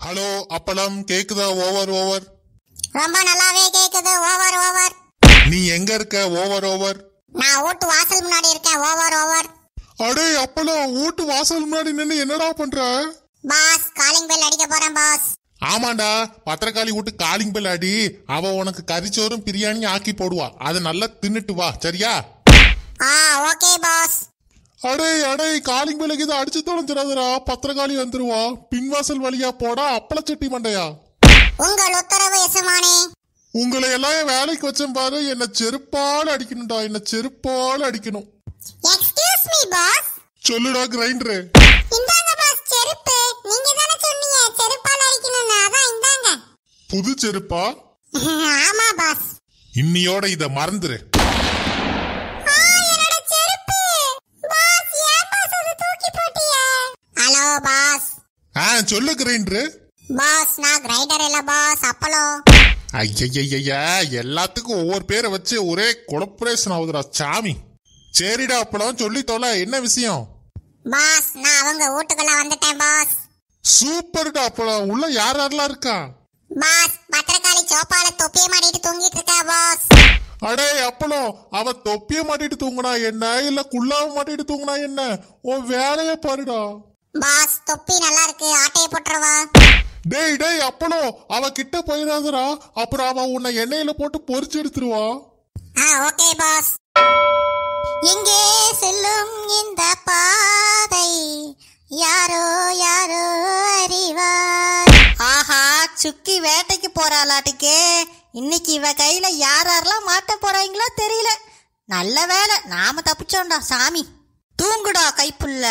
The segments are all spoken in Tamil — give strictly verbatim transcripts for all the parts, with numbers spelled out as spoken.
ஹலோ அப்பளம் கேக்குதா? Over over. ரொம்ப நல்லாவே கேக்குது. Over over. நீ எங்க இருக்க? Over over. நான் வீட்டு வாசல் முன்னாடி இருக்கேன். Over over. அடே அப்பளம், வீட்டு வாசல் முன்னாடி நின்னு என்னடா பண்ற? பாஸ், காலிங் பெல் அடிக்க போறேன் பாஸ். ஆமாண்டா, பத்திரக்காளி வீட்டு காலிங் பெல் அடி. அவ உனக்கு கறிச்சோறும் பிரியாணி ஆக்கி போடுவா. அதை நல்லா தின்னுட்டு வா, சரியா? ஆ ஓகே பாஸ். அடே அடே, காலிங் பெல்லுக்கு இதை அடிச்சு தொலைஞ்சிடாதரா, பத்திரக்காளி வந்துருவா. பின்வாசல் வழியா போடா அப்பளச்சட்டி மண்டையா. உங்கள் உத்தரவு எசமானே. உங்களை எல்லாம் வேலைக்கு வச்சேன் பாரு, என்ன செருப்பால அடிக்கணும்டா, என்ன செருப்பால அடிக்கணும். Excuse me boss. சொல்லுடா கிரைண்டர். இந்தாங்க பாஸ் செருப்பு. நீங்க தான சொன்னீங்க செருப்பால அடிக்கணும்னு, அதான் இந்தாங்க. புது செருப்பா? ஆமா பாஸ். இன்னியோட இத மறந்துரு. ஆ என்னோட செருப்பு. பாஸ், ஏன் பாஸ் அதை தூக்கி போட்டீங்க? Hello boss. ஆ சொல்லு கிரைண்டர். பாஸ், நான் கிரைண்டர் இல்ல பாஸ், அப்பளம். ஐயா, எல்லாத்துக்கும் ஒவ்வொரு பேரை வச்சு ஒரே கொலப்ரேஷன் ஆகுதுடா சாமி. சரிடா அப்பளம், சொல்லி தொலை, என்ன விஷயம்? பாஸ், நான் அவங்க வீட்டுக்குள்ள வந்துட்டேன் பாஸ். சூப்பர்டா அப்பளம், உள்ள யார் யாரெல்லாம் இருக்கா? பாஸ், பத்திரக்காளி சோப்பால தொப்பியை மாட்டிட்டு தூங்கிட்டு இருக்கா பாஸ். அடே அப்பளம், அவ தொப்பிய மாட்டிட்டு தூங்குனா என்ன, இல்ல குள்ளாவ மாட்டிட்டு தூங்குனா என்ன, உன் வேலைய பாருடா. பாஸ், தொப்பி நல்லா இருக்கு, ஆட்டைய போட்டுருவா. டேய் டேய் அப்பளம், அவ கிட்ட போயிடாதடா, அப்புறம் அவ உன்னை எண்ணெயில போட்டு பொரிச்சு எடுத்துருவா. ஆ ஓகே பாஸ். எங்கே செல்லும் இந்த பாதை யாரோ யாரோ அறிவார். ஆஹா, சுக்கி வேட்டைக்கு போறாளாட்டுக்கே. இன்னைக்கு இவ கையில யார் யாரெல்லாம் மாட்ட போறாங்களோ தெரியல. நல்ல வேலை நாம தப்பிச்சோம்டா சாமி. தூங்குடா கைப்புள்ள.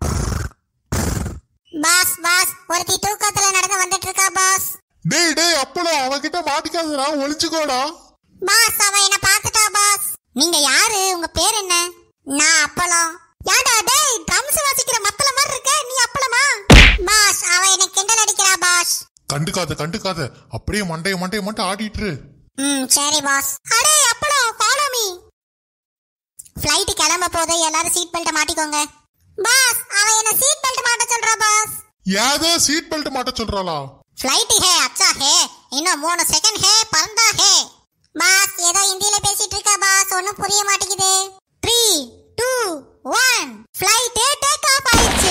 பாஸ் பாஸ், ஒருத்தி தூக்கத்துல நடந்து வந்துட்டு இருக்கா பாஸ். டேய் டேய் அப்பளம், அவகிட்ட மாட்டிக்காதடா, ஒளிச்சுக்கோடா. பாஸ், அவ என்ன பாத்துட்டா பாஸ். நீங்க யாரு? உங்க பேர் என்ன? நான் அப்பளம். யாடா டேய், ட்ரம்ஸ் வாசிக்கிற மத்தல மாதிரி இருக்க, நீ அப்பளமா? பாஸ், அவ என்ன கிண்டல் அடிக்கிறா பாஸ். கண்டுக்காத கண்டுக்காத, அப்படியே மண்டைய மண்டைய மட்டும் ஆடிட்டு. ம் சரி பாஸ். அடே அப்பளம், ஃபாலோ மீ. ஃளைட் கிளம்ப போதே, எல்லாரும் சீட் பெல்ட் மாட்டிக்கோங்க. பாஸ், அவ என்ன சீட் பெல்ட் மாட்ட சொல்றா பாஸ். யாதோ சீட் பெல்ட் மாட்ட சொல்றாளா? ஃளைட் ஹே அச்சா ஹே, இன்னும் மூணு செகண்ட் ஹே, பறந்தா ஹே. பாஸ், ஏதோ ஹிந்தியில பேசிட்டு இருக்கா பாஸ், ஒன்னும் புரிய மாட்டேங்குது. Three two one, flight take off ஆயிடுச்சு.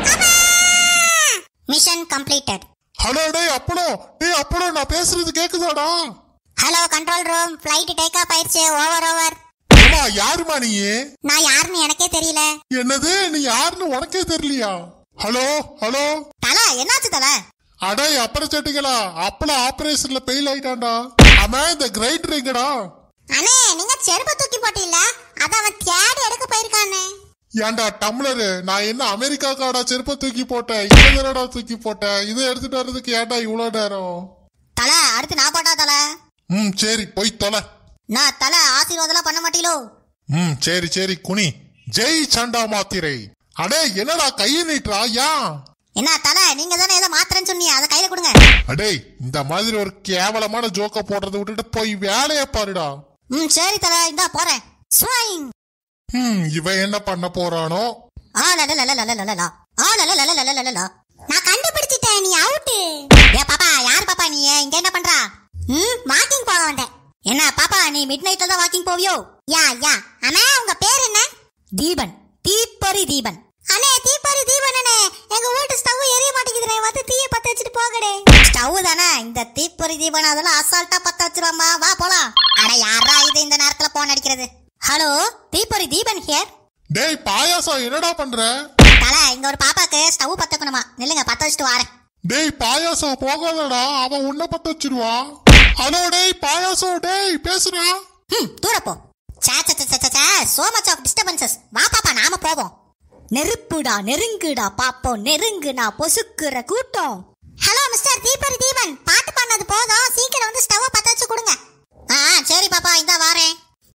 Mission completed. ஹலோ டேய் அப்பளம், டேய் அப்பளம், நான் பேசுறது கேக்குதாடா? Hello control room, flight take off ஆயிடுச்சு. Over over. அம்மா, யாருமா நீ? நான் யாருன்னு எனக்கே தெரியல. என்னது, நீ யாருன்னு உனக்கே தெரியலையா? ஹலோ ஹலோ தல, என்னாச்சு தல? அடே அப்புறம் சேட்டிங்களா, அப்பளம் ஆபரேஷன்ல பெயில் ஆயிட்டான்டா. அவன் இந்த கிரைண்டர் எங்கடா? அண்ணே, நீங்க செருப்பு தூக்கி போட்டீல்ல, அத அவன் தேடி எடுக்க போயிருக்கானே. ஏன்டா டம்ளரு, நான் என்ன அமெரிக்காக்காடா செருப்ப தூக்கி போட்டேன், இதனடா தூக்கி போட்டேன், இதை எடுத்துட்டு வர்றதுக்கு ஏன்டா இவ்வளவு நேரம்? தல, அடுத்து நான் போட்டா தல. ம் சரி, போய் தொலை. நான் தல ஆசீர்வாதம் பண்ண மாட்டீங்களோ? ம் சரி சரி, குனி. ஜெய் சண்டா மாத்திரை. அடே என்னடா கையை நீட்டுறா? யா என்ன தல, நீங்க தானே ஏதோ மாத்திரன்னு சொன்னீங்க, அதை கையில கொடுங்க. அடே, இந்த மாதிரி ஒரு கேவலமான ஜோக்க போடுறத விட்டுட்டு போய் வேலைய பாருடா. ம் சரி தல, இந்தா போறேன். ஸ்வைங். ம் இவன் என்ன பண்ண போறானோ? ஆ லலலலலலலலலா, ஆ லலலலலலலலலா. நான் கண்டுபிடிச்சிட்டேன், நீ அவுட். ஏ பாப்பா, யார் பாப்பா நீ? இங்க என்ன பண்றா? ம் வாக்கிங் போக வந்தேன். என்ன பாப்பா, நீ மிட் நைட்ல தான் வாக்கிங் போவியோ? யா யா. அண்ணா, உங்க பேர் என்ன? தீபன், தீப்பறி தீபன். அண்ணே, தீப்பறி தீபன் அண்ணே, எங்க வீட்டு ஸ்டவ் எரிய மாட்டேங்குதுனே, வந்து தீய பத்த வச்சிட்டு போகடே. ஸ்டவ் தானே, இந்த தீப்பறி தீபன் அதெல்லாம் அசால்ட்டா பத்த வச்சிருவாமா, வா போலாம். அட யாரா இது இந்த நேரத்துல போன் அடிக்கிறது? ஹலோ, தீப்பறி தீபன் ஹியர். டேய் பாயாசம், என்னடா பண்ற? தல, இங்க ஒரு பாப்பாக்கு ஸ்டவ் பத்தக்கணுமா, நில்லுங்க பத்த வச்சுட்டு வாரேன். டேய் பாயாசம் போகாதடா, அவன் உன்ன பத்த வச்சிருவா. ஹலோ டேய் பாயாசம், டேய் பேசுறா. ம் தூரப்போ. சே சே சே சே சே, so much of disturbances. வா பாப்பா, நாம போவோம். நெருப்புடா நெருங்குடா பாப்போம், நெருங்குனா பொசுக்குற கூட்டம். ஹலோ மிஸ்டர் தீப்பறி தீபன், பாட்டு பண்ணது போதும், சீக்கிரம் வந்து ஸ்டவ் பத்த வச்சு கொடுங்க. ஆ சரி பாப்பா, இந்தா வாரேன்.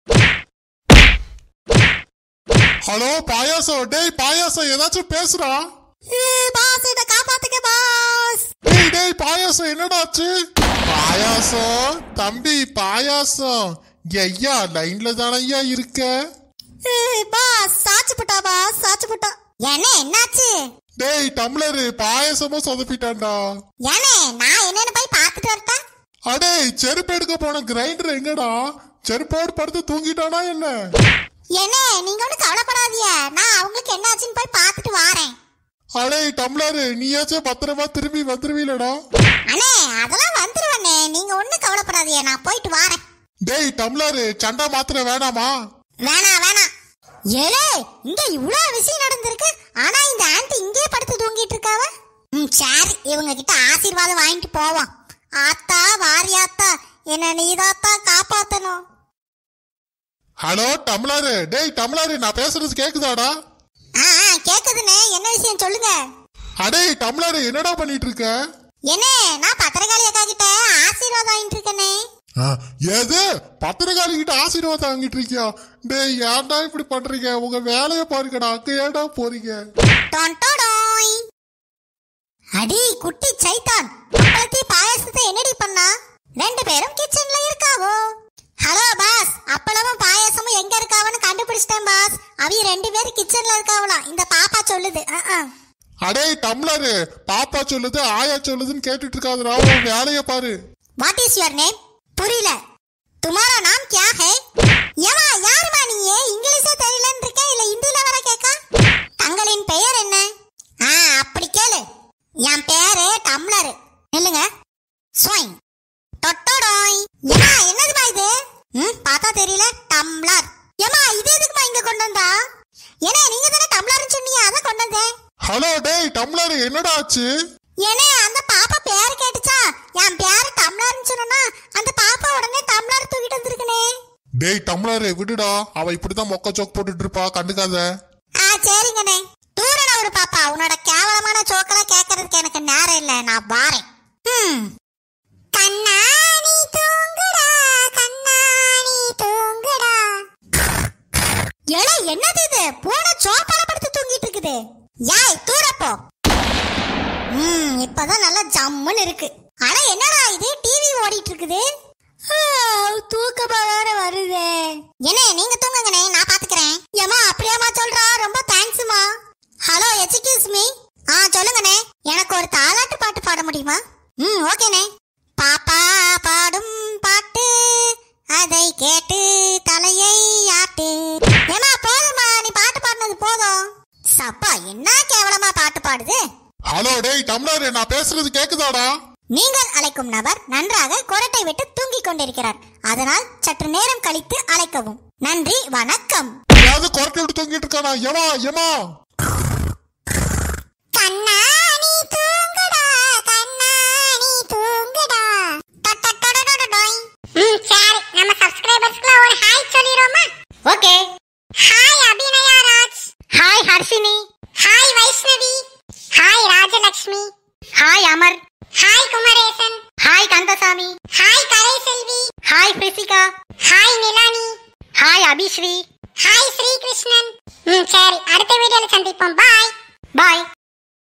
ஹலோ பாயாசம், டேய் பாயாசம் ஏதாச்சும் பேசுறா. பாஸ், இத காப்பாத்துங்க பாஸ். டேய் டேய் பாயாசம், என்னடாச்சு? பாயாசம் தம்பி, பாயாசம் ஐயா லைன்ல தானே ஐயா இருக்க. பாஸ், சாச்சு புட்டா பாஸ், சாச்சு புட்டா. என்ன என்னாச்சு? டேய் டம்ளர் பாயசமும் சொதப்பிட்டான்டா. ஏனே நான் என்னன்னு போய் பார்த்துட்டு வரட்டா? அடே செருப்பு எடுக்க போன கிரைண்டர் எங்கடா? செருப்போடு படுத்து தூங்கிட்டானா என்ன? ஏனே நீங்க ஒண்ணு கவலைப்படாதீங்க, நான் அவங்களுக்கு என்ன ஆச்சுன்னு போய் பார்த்துட்டு வாரேன். அடே டம்ளர் நீயாச்சும் பத்திரமா திரும்பி வந்துருவீலடா? அண்ணே அதெல்லாம் வந்துருவண்ணே, நீங்க ஒண்ணு கவலைப்படாதீங்க, நான் போயிட்டு வாரேன். டேய் டம்ளர் சண்டை மாத்திர வேணாமா? வேணாம் வேணாம். ஏலே இங்க இவ்வளவு விஷயம் நடந்திருக்கு, ஆனா இந்த ஆண்டி இங்கே படுத்து தூங்கிட்டு இருக்காவ. ம் சரி, இவங்க கிட்ட ஆசீர்வாதம் வாங்கிட்டு போவோம். ஆத்தா வாரியாத்தா, என்ன நீதாத்தா காப்பாத்தணும். Hello tumbler. டேய் டம்ளர் நான் பேசுறது கேக்குதாடா? ஆ கேக்குதுண்ணே, என்ன விஷயம் சொல்லுங்க. அடே டம்ளர் என்னடா பண்ணிட்டு இருக்க? என்ன நான் பத்திரகாளி அக்கா கிட்ட ஆசீர்வாதம் வாங்கிட்டு இருக்கேனே. எது பத்திரகாளி கிட்ட ஆசீர்வாதம் வாங்கிட்டு இருக்கியா? டேய் ஏன்டா இப்படி பண்றீங்க? உங்க வேலைய பாருங்கடா, அங்க ஏன்டா போறீங்க? அடி குட்டி சைத்தான், அப்பளத்தி பாயாசத்தை என்னடி பண்ணா? ரெண்டு பேரும் கிச்சன்ல இருக்காவோ. ஹலோ பாஸ், அப்பளமும் பாயாசமும் எங்க இருக்காவன்னு கண்டுபிடிச்சிட்டேன் பாஸ். அவி ரெண்டு பேரும் கிச்சன்ல இருக்காவலாம், இந்த பாப்பா சொல்லுது. அடே டம்ளர் பாப்பா சொல்லுது ஆயா சொல்லுதுன்னு கேட்டுட்டு இருக்காதுடா, உன் வேலைய பாரு. What is your name? புரியல. तुम्हारा नाम क्या है? ஏமா யாருமா நீ? இங்கிலீஷே தெரியலன்னு இருக்க, இல்ல ஹிந்தில வர கேக்க? தங்களின் பெயர் என்ன? ஆ அப்படி கேளு. என் பேரு டம்ளர். நில்லுங்க. ஸ்வைங் டொட்டோடோய். ஏமா என்னதுமா இது? ம் பார்த்தா தெரியல. டம்ளர். ஏமா இது எதுக்குமா இங்க கொண்டு வந்தா? ஏனே நீங்க தானே டம்ளர்னு சொன்னீங்க, அத கொண்டு வந்தேன். ஹலோ டேய் டம்ளர் என்னடா ஆச்சு? ஏனே அந்த பாப்பா பேர் கேட்டுச்சா, என் பேரு டம்ளர்னு சொன்னா அந்த பாப்பா உடனே டம்ளர் தூக்கிட்டு வந்திருக்கனே. டேய் டம்ளர் விடுடா, அவ இப்படிதான் மொக்க ஜோக் போட்டுட்டு இருப்பா, கண்டுக்காத. ஆ சரிங்கண்ணே. தூரன ஒரு பாப்பா, உன்னோட கேவலமான ஜோக்கெல்லாம் கேட்கறதுக்கு எனக்கு நேரம் இல்ல, நான் வாரேன். ம் கண்ணாணி தூங்குடா, கண்ணாணி தூங்குடா. ஏலே என்னது இது? பூனை சோப்பால படுத்து தூங்கிட்டு இருக்குது. யாய் தூரப்போ. ம் இப்பதான் நல்லா ஜம்முன்னு இருக்கு. அட என்னடா இது, டிவி ஓடிட்டு இருக்குது. தூக்கமா வேற வருதே. என்ன நீங்க தூங்குங்கண்ணே, நான் பாத்துக்கிறேன். ஏமா அப்படியாமா சொல்றா? ரொம்ப தேங்க்ஸ்மா. Hello excuse me. ஆ சொல்லுங்கண்ணே, எனக்கு ஒரு தாலாட்டு பாட்டு பாட முடியுமா? ம் ஓகேண்ணே. பாப்பா பாடும் பாட்டு அதை கேட்டு தலையை ஆட்டு. ஏமா போதுமா, நீ பாட்டு பாடினது போதும். சப்பா என்ன கேவலமா பாட்டு பாடுது. ஹலோ டேய் டம்ளர் நான் பேசுறது கேக்குதாடா? நீங்கள் அழைக்கும் நபர் நன்றாக கொரட்டை விட்டு தூங்கிக் கொண்டிருக்கிறார், அதனால் சற்று நேரம் கழித்து அழைக்கவும். நன்றி வணக்கம். யாரு கொரட்டை விட்டு தூங்கிட்டு இருக்கானா? ஏமா ஏமா கண்ணாணி தூங்குடா, கண்ணாணி தூங்குடா. டடடடடடடோய். ம் சரி, நம்ம சப்ஸ்கிரைபர்ஸ்க்கு ஒரு ஹாய் சொல்லிரோமா? Okay. Hi Abhinaya Raj. Hi Harshini. Hi Vaishnavi. Hi Rajalakshmi. Hi Amar. Hi Kumaresan. Hi Kandasamy. Hi Kalaiselvi. Hi Priscilla. Hi Nilani. Hi Abhisri. Hi Sri Krishnan. ம் சரி, அடுத்த வீடியோல சந்திப்போம். பாய் பாய்.